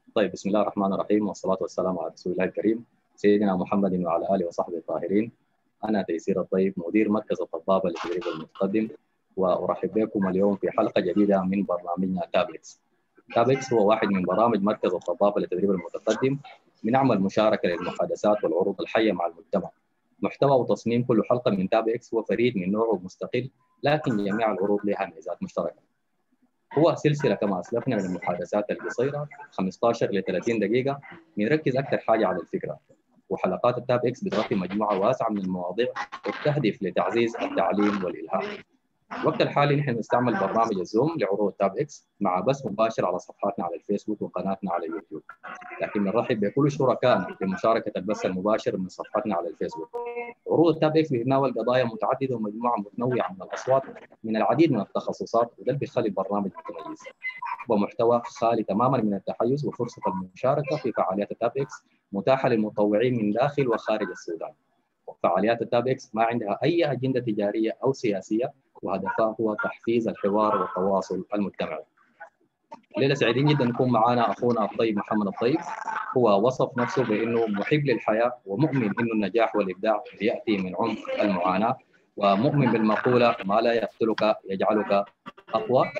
طيب، بسم الله الرحمن الرحيم، والصلاة والسلام على رسول الله الكريم سيدنا محمد وعلى آله وصحبه الطاهرين. أنا تيسير الطيب، مدير مركز الطبابة للتدريب المتقدم، وأرحب بكم اليوم في حلقة جديدة من برنامجنا تابلكس. تابلكس هو واحد من برامج مركز الطبابة للتدريب المتقدم، بنعمل مشاركة للمحادثات والعروض الحية مع المجتمع. محتوى وتصميم كل حلقة من تابلكس هو فريد من نوعه مستقل، لكن جميع العروض لها ميزات مشتركة. هو سلسلة كما أسلفنا من المحادثات القصيرة 15 ل 30 دقيقة، بنركز أكثر حاجة على الفكرة. وحلقات التاب إكس بتغطي مجموعة واسعة من المواضيع وبتهدف لتعزيز التعليم والإلهام. الوقت الحالي نحن نستعمل برنامج الزوم لعروض تاب إكس مع بث مباشر على صفحاتنا على الفيسبوك وقناتنا على يوتيوب، لكن نرحب بكل شركائنا لمشاركة البث المباشر من صفحتنا على الفيسبوك. عروض التاب إكس بتتناول قضايا متعددة ومجموعة متنوعة من الأصوات من العديد من التخصصات، وده اللي بيخلي البرنامج متميز. ومحتوى خالي تماما من التحيز، وفرصة المشاركة في فعاليات التاب إكس متاحة للمطوعين من داخل وخارج السودان. فعاليات التاب إكس ما عندها أي أجندة تجارية أو سياسية، وهدفها هو تحفيز الحوار والتواصل المجتمعي. ليلة سعيدين جدا نكون معنا أخونا الطيب محمد الطيب. هو وصف نفسه بأنه محب للحياة، ومؤمن أنه النجاح والإبداع يأتي من عمق المعاناة، ومؤمن بالمقولة ما لا يقتلك يجعلك أقوى.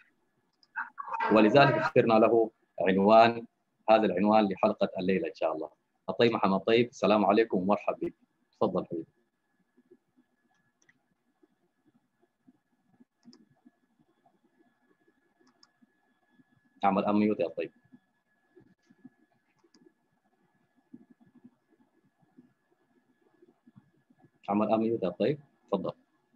ولذلك اخترنا له هذا العنوان لحلقة الليلة إن شاء الله. الطيب محمد الطيب، السلام عليكم ومرحبا بك. تفضل حبيبي. اعمل أميوت يا طيب. اعمل أميوت يا طيب، تفضل.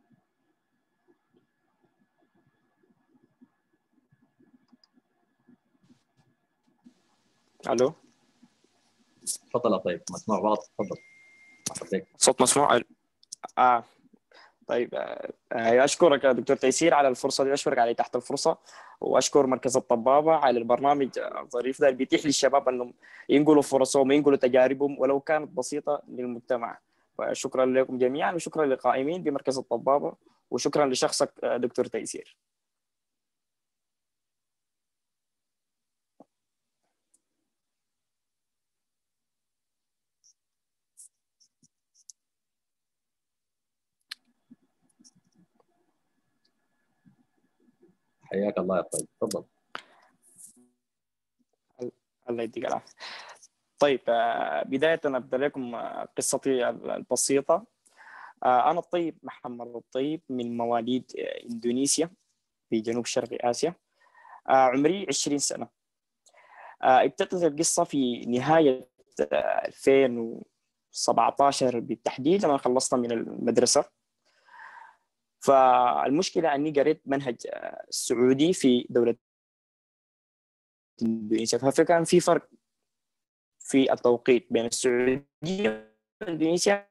الو، تفضل يا طيب، مسموع واضح، تفضل. مرحبا بك. صوت مسموع. طيب. اشكرك يا دكتور تيسير على الفرصه دي، اشكرك على تحت الفرصه، واشكر مركز الطبابه على البرنامج الظريف ده اللي بيتيح للشباب انهم ينقلوا فرصهم وينقلوا تجاربهم ولو كانت بسيطه للمجتمع. وشكرا لكم جميعا، وشكرا للقائمين بمركز الطبابه، وشكرا لشخصك دكتور تيسير. حياك الله يا طيب، تفضل. الله يديك العافيه. طيب، بدايه ابدا لكم قصتي البسيطه. انا الطيب محمد الطيب، من مواليد اندونيسيا في جنوب شرق اسيا. عمري 20 سنه. ابتدت القصه في نهايه 2017 بالتحديد لما خلصت من المدرسه. فالمشكله اني قريت منهج سعودي في دوله اندونيسيا، فكان في فرق في التوقيت بين السعوديه واندونيسيا.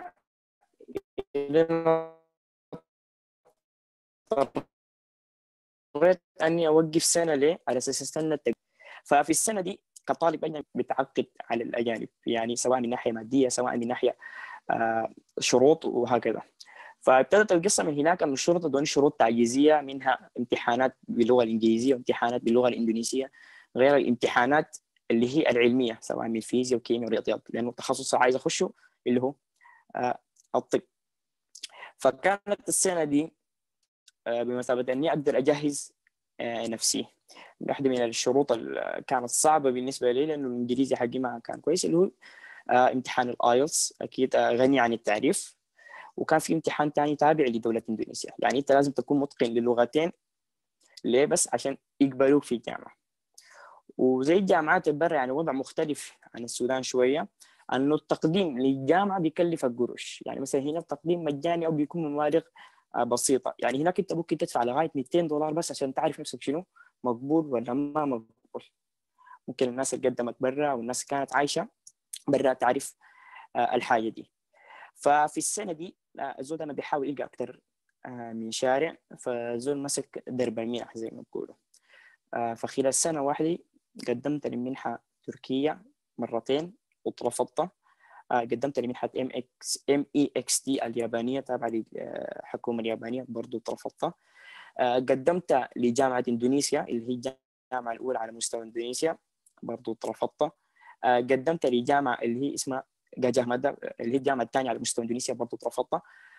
اضطريت اني اوقف سنه ليه على اساس استنى ففي السنه دي كطالب اجنبي بتعقد على الاجانب، يعني سواء من ناحيه ماديه سواء من ناحيه شروط وهكذا. فابتدت القصه من هناك انه الشرطه دون شروط تعجيزيه، منها امتحانات باللغه الانجليزيه وامتحانات باللغه الاندونيسيه، غير الامتحانات اللي هي العلميه سواء من فيزياء وكيمياء ورياضيات، لانه التخصص عايز اخشه اللي هو الطب. فكانت السنه دي بمثابه اني اقدر اجهز نفسي. واحده من الشروط اللي كانت صعبه بالنسبه لي لانه الانجليزي حقي ما كان كويس، اللي هو امتحان الايلتس، اكيد غني عن التعريف. وكان في امتحان ثاني تابع لدوله اندونيسيا، يعني انت لازم تكون متقن للغتين. ليه؟ بس عشان يقبلوك في الجامعه. وزي الجامعات برا يعني وضع مختلف عن السودان شويه، انه التقديم للجامعه بيكلفك قروش. يعني مثلا هنا التقديم مجاني او بيكون بمبالغ بسيطه. يعني هناك انت ممكن تدفع لغايه $200 بس عشان تعرف نفسك شنو مقبول ولا ما مقبول. ممكن الناس اللي قدمت برا والناس اللي كانت عايشه برا تعرف الحاجه دي. ففي السنه دي الزول انا بيحاول يلقى اكثر من شارع، فزول مسك درب المنح زي ما بيقولوا. فخلال سنه واحده قدمت لمنحه تركيا مرتين واترفضت. قدمت لمنحه MEXT اليابانيه تابعه للحكومه اليابانيه، برضو اترفضت. قدمت لجامعه اندونيسيا اللي هي الجامعه الاولى على مستوى اندونيسيا، برضو اترفضت. قدمت لجامعة اللي هي اسمها جاجاه مادة، اللي هي الجامعة الثانية على مستوى إندونيسيا، برضو اترفضت.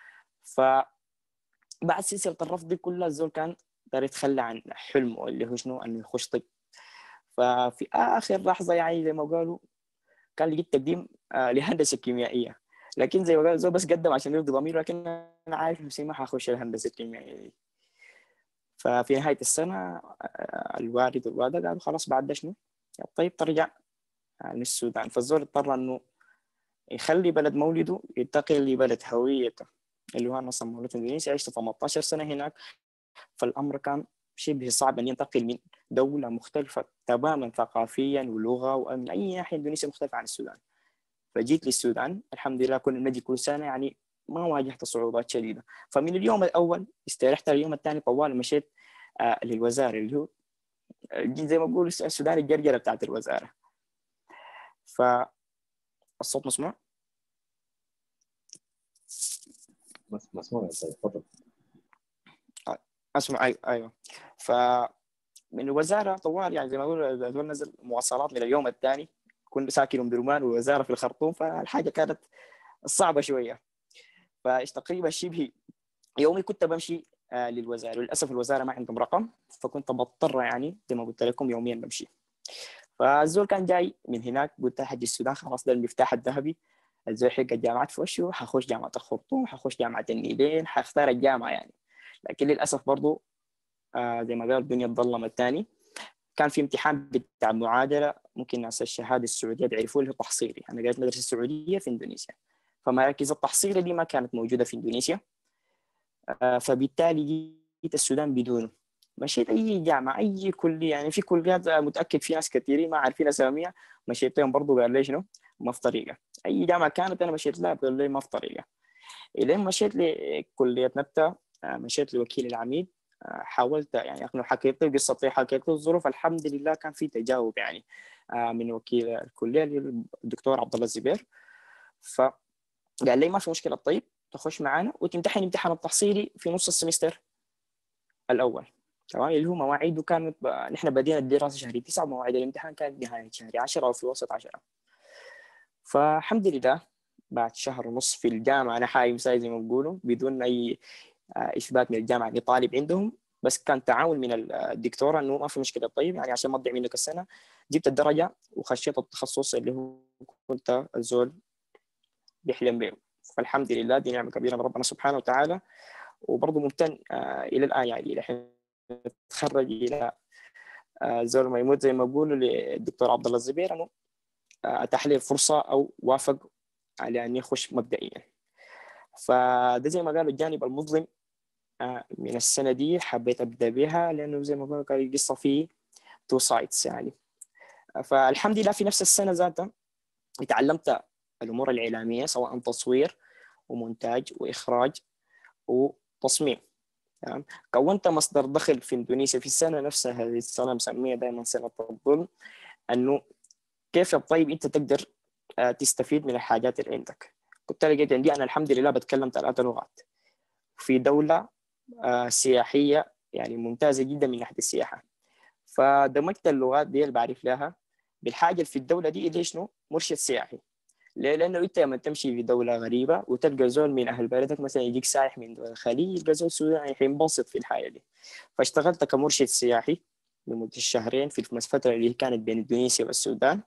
فبعد سلسلة الرفض دي كلها الزول كان داير يتخلى عن حلمه اللي هو شنو، انه يخش طب. ففي اخر لحظه يعني زي ما قالوا كان لقيت تقديم لهندسه كيميائيه، لكن زي ما قالوا زول بس قدم عشان يرضي ضميره، لكن انا عارف نفسي ما حخش الهندسه الكيميائيه دي. ففي نهايه السنه الوالد والوالده قالوا خلاص بعد ده شنو، طيب ترجع للسودان. فالزول اضطر انه يخلي بلد مولده ينتقل لبلد هويته اللي هو انا اصلا مولود في اندونيسيا، عشت 18 سنه هناك. فالامر كان شبه صعب ان ينتقل من دوله مختلفه تماما ثقافيا ولغه ومن اي ناحيه. اندونيسيا مختلفه عن السودان. فجيت للسودان الحمد لله، كنا نجي كل سنه يعني ما واجهت صعوبات شديده. فمن اليوم الاول استريحت، اليوم الثاني طوال مشيت للوزاره اللي هو جيت زي ما بقول السودان الجرجره بتاعت الوزاره. فالصوت مسموع؟ مسموع يا طيب، تفضل. اسمع. ايوه. فمن الوزاره طوال يعني زي ما بقول هذول نزل مواصلات من اليوم الثاني، كنت ساكن ام درمان والوزاره في الخرطوم، فالحاجه كانت صعبه شويه. تقريبا شبه يومي كنت بمشي للوزاره. للاسف الوزاره ما عندهم رقم، فكنت بضطر يعني زي ما قلت لكم يوميا بمشي. فالزول كان جاي من هناك، قلت حج السودان خلاص ده المفتاح الذهبي، الزول حق الجامعات في وشه، حخش جامعه الخرطوم، حخش جامعه النيلين، حختار الجامعه يعني. لكن للاسف برضو زي ما قال الدنيا اتظلمت تاني. كان في امتحان بتاع معادله، ممكن ناس الشهاده السعوديه بيعرفوه، اللي هو تحصيلي. انا قريت مدرسه السعوديه في اندونيسيا، فمراكز التحصيل دي ما كانت موجوده في اندونيسيا. فبالتالي جيت السودان بدونه. مشيت اي جامعه اي كليه، يعني في كليات متاكد في ناس كثيرين ما عارفين اساميها، مشيت لهم برضه قال لي شنو ما في طريقه. اي جامعه كانت انا مشيت لها قال لي ما في طريقه. الين مشيت لكليه نبته، مشيت لوكيل العميد، حاولت يعني اقنع، حكيت له قصتي، حكيت له الظروف، الحمد لله كان في تجاوب يعني من وكيل الكليه الدكتور عبد الله الزبير. فقال لي ما في مشكله، طيب تخش معانا وتمتحن امتحان التحصيلي في نص السمستر الاول. تمام، اللي هو مواعيده كانت نحن بدينا الدراسه شهر 9 ومواعيد الامتحان كانت نهايه شهر 10 او في وسط 10. فالحمد لله بعد شهر ونص في الجامعه انا حايم زي ما بيقولوا بدون اي اثبات من الجامعه اني طالب عندهم، بس كان تعاون من الدكتوره انه ما في مشكله، طيب يعني عشان ما تضيع منك السنه. جبت الدرجه وخشيت التخصص اللي هو كنت الزول بيحلم به. فالحمد لله دي نعمه كبيره من ربنا سبحانه وتعالى. وبرضه ممتن الى الان يعني الى حين تخرج الى زول ما يموت زي ما بقولوا للدكتور عبد الله الزبير انه اتاح لي الفرصه او وافق على اني اخش مبدئيا. فده زي ما قالوا الجانب المظلم من السنه دي حبيت ابدا بها، لانه زي ما قالوا كان القصه فيه تو سايدز يعني. فالحمد لله في نفس السنه ذاتها تعلمت الامور الاعلاميه، سواء تصوير ومونتاج واخراج وتصميم. تمام. كونت مصدر دخل في اندونيسيا في السنه نفسها. هذه السنه مسميه دائما سنه الظلم، انه كيف طيب انت تقدر تستفيد من الحاجات اللي عندك. كنت لقيت عندي انا الحمد لله بتكلم 3 لغات في دوله سياحيه يعني ممتازه جدا من ناحيه السياحه. فدمجت اللغات دي اللي بعرف لها بالحاجه اللي في الدوله دي اللي شنو مرشد سياحي. ليه؟ لانه انت لما تمشي في دوله غريبه وتلقى زول من اهل بلدك، مثلا يجيك سايح من دول الخليج، يلقى زول سوداني حينبسط في الحياه دي. فاشتغلت كمرشد سياحي لمده شهرين في الفتره اللي كانت بين اندونيسيا والسودان.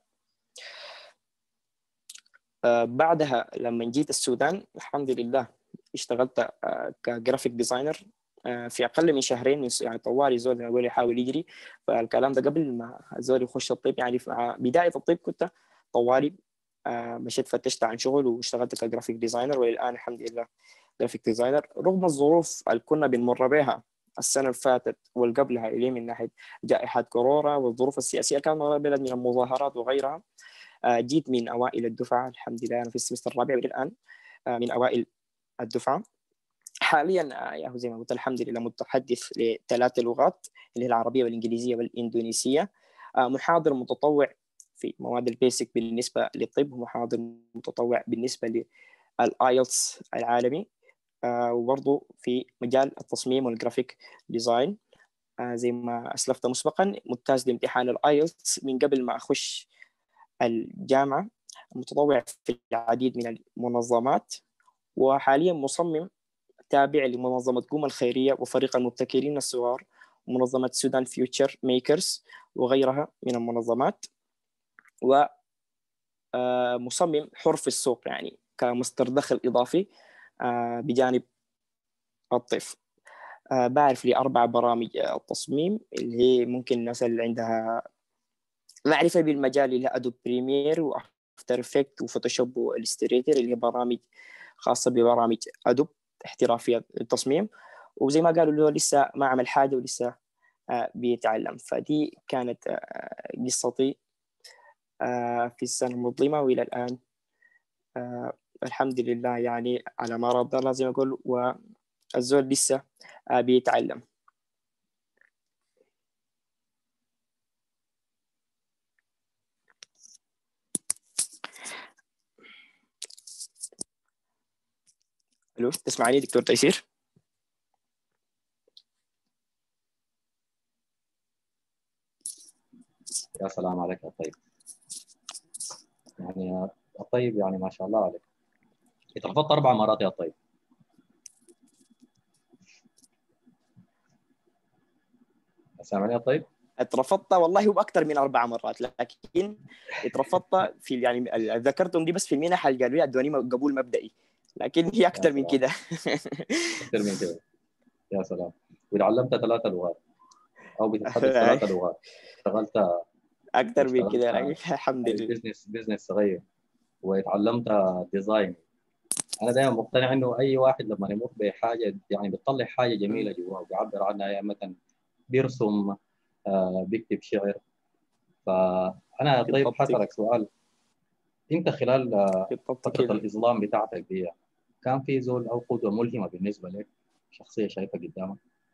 بعدها لما جيت السودان الحمد لله اشتغلت كجرافيك ديزاينر في اقل من شهرين. يعني طوالي زول يقول يحاول يجري. فالكلام ده قبل ما زول يخش الطب، يعني في بدايه الطب كنت طوالي مشيت فتشت عن شغل واشتغلت كجرافيك ديزاينر، والان الحمد لله جرافيك ديزاينر. رغم الظروف اللي كنا بنمر بها السنه اللي فاتت والقبلها اليه من ناحيه جائحه كورونا والظروف السياسيه، كان بلد من المظاهرات وغيرها. جيت من اوائل الدفعه الحمد لله، انا في السمستر الرابع والان من اوائل الدفعه. حاليا يا زي ما قلت الحمد لله متحدث ل3 لغات اللي هي العربيه والانجليزيه والاندونيسيه. محاضر متطوع في مواد البيسك بالنسبه للطب، ومحاضر متطوع بالنسبه للايلتس العالمي، وبرضه في مجال التصميم والجرافيك ديزاين. زي ما أسلفت مسبقا ممتاز لامتحان الآيلتس من قبل ما أخش الجامعة، متطوع في العديد من المنظمات، وحاليا مصمم تابع لمنظمة قوم الخيرية وفريق المبتكرين الصغار ومنظمة سودان فيوتشر ميكرز وغيرها من المنظمات، ومصمم حر في السوق يعني كمصدر دخل إضافي بجانب الطيف. بعرف لي 4 برامج تصميم اللي هي ممكن الناس اللي عندها معرفة بالمجال اللي أدوب بريمير وأفتر إفكت وفوتوشوب والإليستريتور اللي هي برامج خاصة ببرامج أدوب احترافية التصميم، وزي ما قالوا له لسه ما عمل حاجة ولسه بيتعلم. فدي كانت قصتي في السنة المظلمة، وإلى الآن الحمد لله يعني على ما رضى الله زي ما أقول، والزول لسه بيتعلم. ألو، تسمعني دكتور تيسير؟ يا سلام عليك يا طيب. يعني يا طيب يعني ما شاء الله عليك، اترفضت 4 مرات يا طيب. سامعني يا طيب؟ اترفضت والله هو اكثر من 4 مرات، لكن اترفضت في يعني ذكرتهم دي بس في المنح اللي قالوا لي ادوني قبول مبدئي، لكن هي يا اكثر من سلام، كده. اكثر من كده. يا سلام. وتعلمت 3 لغات او بتتحدث 3 لغات، اشتغلت اكثر من واشتغلت كده لكن الحمد لله. بزنس صغير، واتعلمت ديزاين. انا دائما مقتنع انه اي واحد لما يمر بحاجه يعني بيطلع حاجه جميله جواه وبيعبر عنها، يا مثلا بيرسم، بيكتب شعر. فانا طيب بالضبط حسألك سؤال. انت خلال بالضبط فتره كده. الاظلام بتاعتك دي، كان في زول او قدوه ملهمه بالنسبه لك، شخصيه شايفها قدامك؟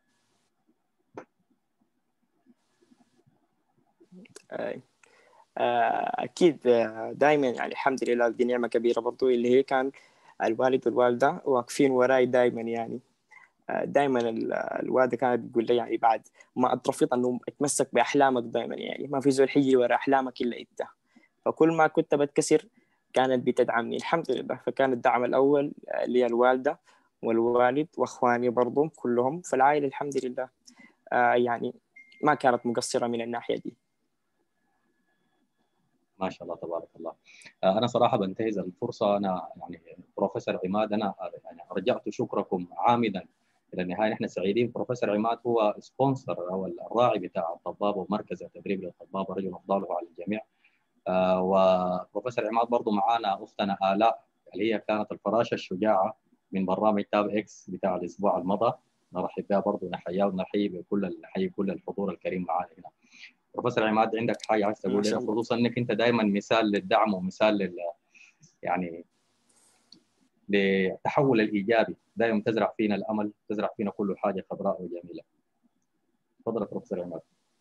آه، اكيد دائما يعني الحمد لله دي نعمه كبيره برضو اللي هي كان الوالد والوالده واقفين وراي دائما يعني. دائما الوالده كانت بتقول لي يعني بعد ما اترفض انه اتمسك باحلامك دائما، يعني ما في زول حيجي ورا احلامك الا انت. فكل ما كنت بتكسر كانت بتدعمني الحمد لله. فكان الدعم الاول لي الوالده والوالد واخواني برضو كلهم، فالعائله الحمد لله يعني ما كانت مقصره من الناحيه دي. ما شاء الله تبارك الله. انا صراحه بنتهز الفرصه، انا يعني بروفيسور عماد، انا يعني رجعت شكركم عامدا الى النهايه. نحن سعيدين. بروفيسور عماد هو سبونسر او الراعي بتاع الطبابه ومركز التدريب للطبابه، رجل افضاله على الجميع. وبروفيسور عماد برضه معانا اختنا الاء، اللي هي كانت الفراشه الشجاعه من برنامج تاب اكس بتاع الاسبوع الماضي. نرحب بها برضه، نحييها ونحيي نحيي كل الحضور الكريم معانا هنا. بروفيسور عماد، عندك حاجه عايز ما تقول شاء لنا؟ الله. خصوصا انك انت دائما مثال للدعم ومثال يعني للتحول الايجابي، دائما تزرع فينا الامل، تزرع فينا كل حاجه خضراء وجميله. تفضل يا بروفيسور عماد.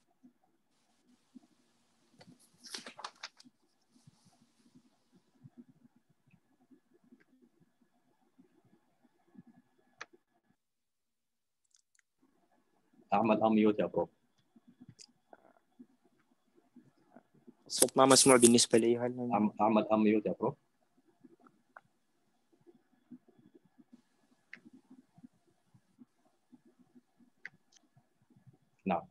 اعمل ميوت يا برو. الصوت ما مسموع بالنسبه لي. هل اعمل ميوت يا برو. نعم.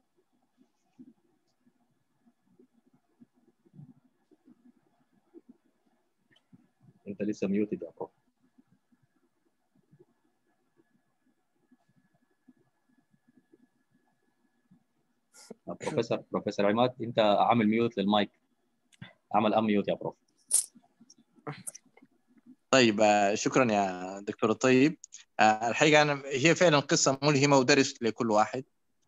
انت لسه ميوتد يا برو. بروفيسور عماد، انت عامل ميوت للمايك. اعمل ميوت يا برو. طيب شكرا يا دكتور الطيب. الحقيقة هي فعلا قصة ملهمة ودرس لكل واحد.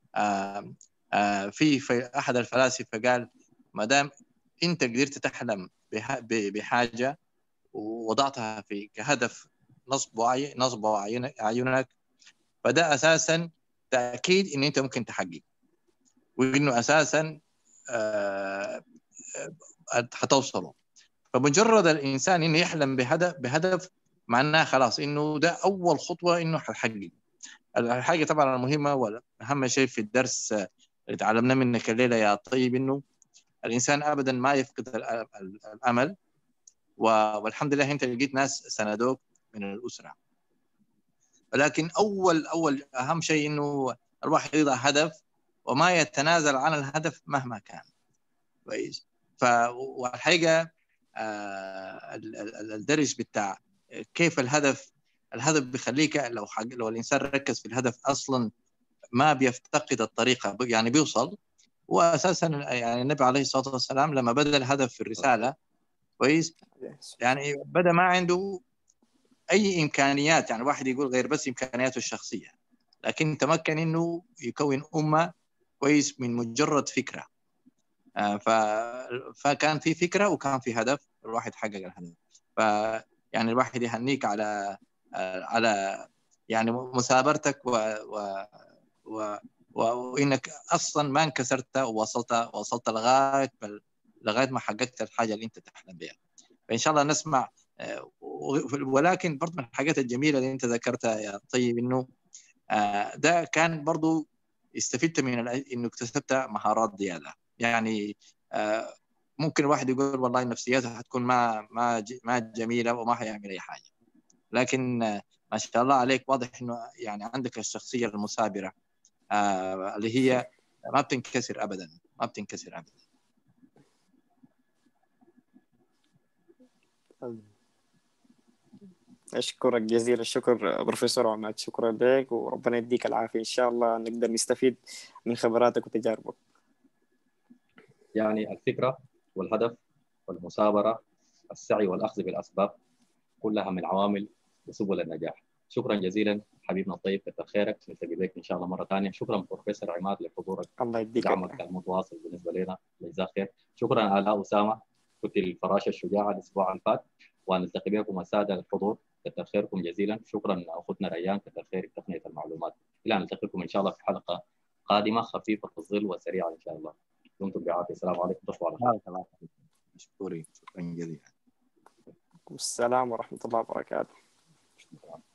في أحد الفلاسفة قال ما دام أنت قدرت تحلم بحاجة ووضعتها في كهدف نصب أعينك، فده أساسا تأكيد إن أنت ممكن تحقق، وإنه أساسا هتوصله. فمجرد الإنسان إنه يحلم بهدف معناه خلاص إنه ده أول خطوة إنه هتحقق. الحاجة طبعا المهمة والأهم شيء في الدرس اللي تعلمنا منك الليلة يا طيب إنه الإنسان أبدا ما يفقد الأمل، والحمد لله أنت لقيت ناس سندوك من الأسرة. ولكن أول أهم شيء إنه الواحد يضع هدف وما يتنازل عن الهدف مهما كان. كويس. والحقيقة الدرس بتاع كيف الهدف بيخليك لو الإنسان ركز في الهدف أصلا ما بيفتقد الطريقة، يعني بيوصل. وأساسا يعني النبي عليه الصلاة والسلام لما بدأ الهدف في الرسالة كويس يعني بدأ ما عنده أي إمكانيات، يعني الواحد يقول غير بس إمكانياته الشخصية، لكن تمكن إنه يكون أمة كويس من مجرد فكرة. فكان في فكرة وكان في هدف، الواحد حقق الهدف. يعني الواحد يهنيك على يعني مثابرتك وإنك أصلا ما انكسرت ووصلت لغاية ما حققت الحاجة اللي أنت تحلم بها. فإن شاء الله نسمع. ولكن برضو من الحاجات الجميلة اللي أنت ذكرتها يا طيب إنه ده كان برضو استفدت من إنه اكتسبت مهارات زيادة. يعني ممكن الواحد يقول والله نفسيته هتكون ما جميلة وما هيعمل أي حاجة، لكن ما شاء الله عليك واضح إنه يعني عندك الشخصية المثابرة اللي هي ما بتنكسر أبدا، ما بتنكسر أبدا. أشكرك جزيل الشكر بروفيسور عماد، شكرا لك وربنا يديك العافية. إن شاء الله نقدر نستفيد من خبراتك وتجاربك. يعني الفكرة والهدف والمثابرة، السعي والأخذ بالأسباب، كلها من عوامل وسبل النجاح. شكرا جزيلا حبيبنا الطيب، كتر خيرك، نلتقي بك إن شاء الله مرة ثانية. شكرا بروفيسور عماد لحضورك الله يديك ودعمك المتواصل بالنسبة لنا، جزاك خير. شكرا آلاء أسامة، كنت الفراشة الشجاعة الأسبوع اللي فات، ونلتقي بكم السادة الحضور، كتر خيركم جزيلا. شكرا أخوتنا ريان، كتر خيرك تقنية المعلومات. إلى أن نلتقيكم إن شاء الله في حلقة قادمة خفيفة الظل وسريعة إن شاء الله. دمتم بعافية. السلام عليكم ورحمة الله وبركاته. شكرا جزيلا. السلام ورحمة الله وبركاته.